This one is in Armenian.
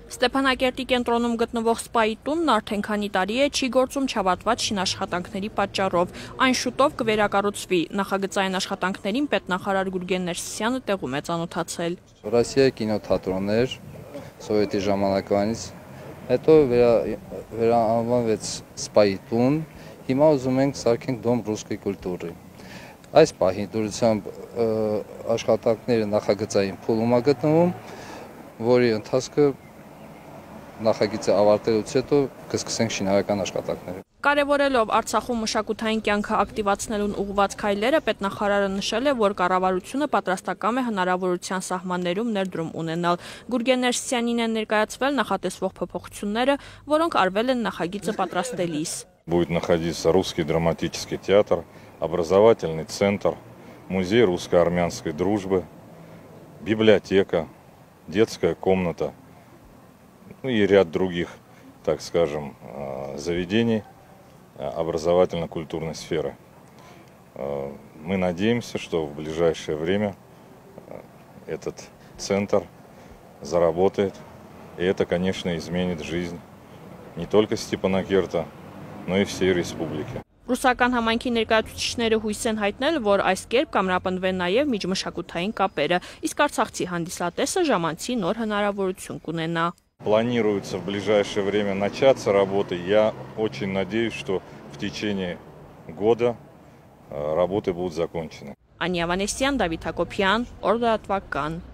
Ստեփանակերտի կենտրոնում գտնվող սպայի տունն արդեն քանի տարի է չի գործում չավարտված շինաշխատանքների պատճառով։ Այն շուտով կվերակառուցվի։ Նախագծային աշխատանքներին պետնախարար Գուրգեն Ներսիսյանը տեղում է ծանոթացել։ Ռուսիայի կինոթատրոններ սովետի ժամանակվանից հետո վերանվանվեց սպայի տուն։ Հիմա ուզում ենք սարքենք դոմ ռուսկի կուլտուրի։ Այս պահին դուրսությամբ աշխատանքները նախագծային փուլում է գտնվում, որի ընթացքը նախագիծը ավարտելուց հետո կսկսենք շինարարական աշխատանքները։ Կարևորելով Արցախում մշակութային կյանքը ակտիվացնելուն ուղղված քայլերը, պետնախարարը նշել է, որ կառավարությունը պատրաստական է հնարավորության սահմաններում ներդրում ունենալ։ Գուրգեն Ներսիսյանին են ներկայացվել նախատեսվող փոփոխությունները, որոնք արվել են նախագիծը պատրաստելիս։ Будет находиться Русский драматический театр, образовательный центр, музей русско-армянской дружбы, библиотека, детская комната, ну и ряд других, так скажем, заведений образовательно-культурной сферы. Мы надеемся, что в ближайшее время этот центр заработает, и это, конечно, изменит жизнь не только Ստեփանակերտը, но и всей республики. Ռուսական համայնքի ներկայացուցիչները հույս են հայտնել, որ այս կերպ կամրապնդվեն նաև միջմշակութային կապերը, իսկ արցախցի հանդիսատեսը ժամանցի նոր հնարավորություն կունենա։ Планируется в ближайшее время начаться работы. Я очень надеюсь, что в течение года работы будут закончены. Անիա Վանեսյան, Դավիթ Հակոբյան, Օրդատվական։